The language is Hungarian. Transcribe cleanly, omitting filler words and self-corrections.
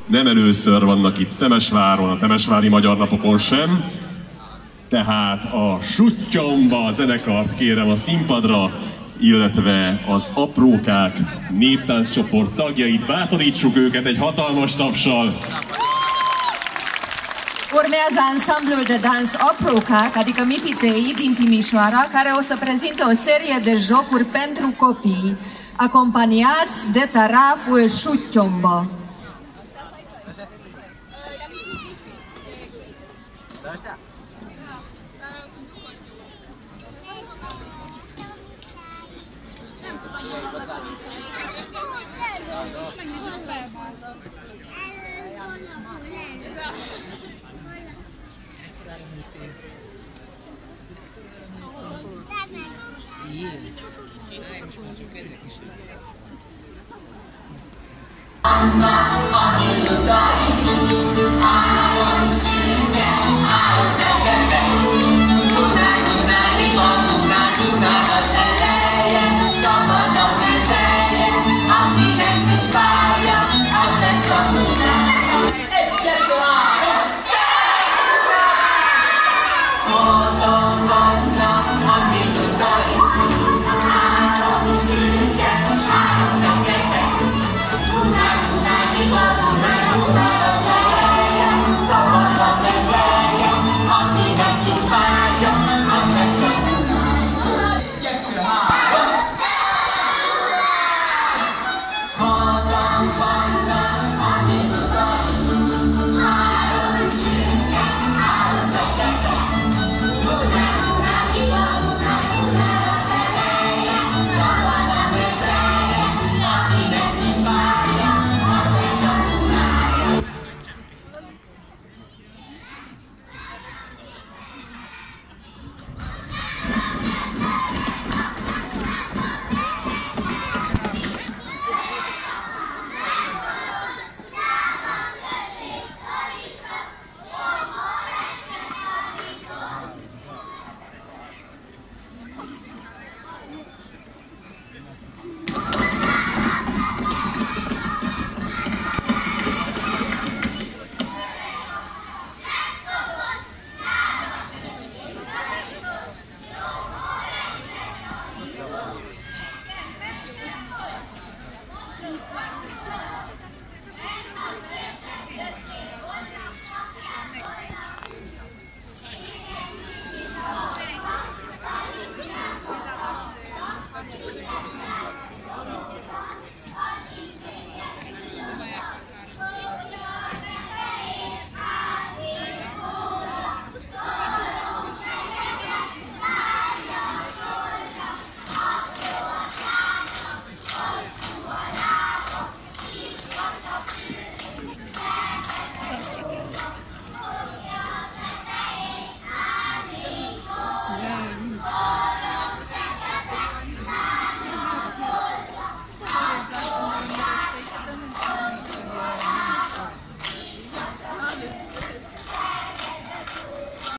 nem először vannak itt Temesváron, a Temesvári Magyar Napokon sem. Tehát a Suttyomba zenekart kérem a színpadra, illetve az Aprókák néptánccsoport tagjait. Bátorítsuk őket egy hatalmas tapssal! Urmează ansamblul de dans Aprókák, adică mititei din Timișoara, care o să prezinte o serie de jocuri pentru copii, acompaniați de taraful Suttyomba. Anna,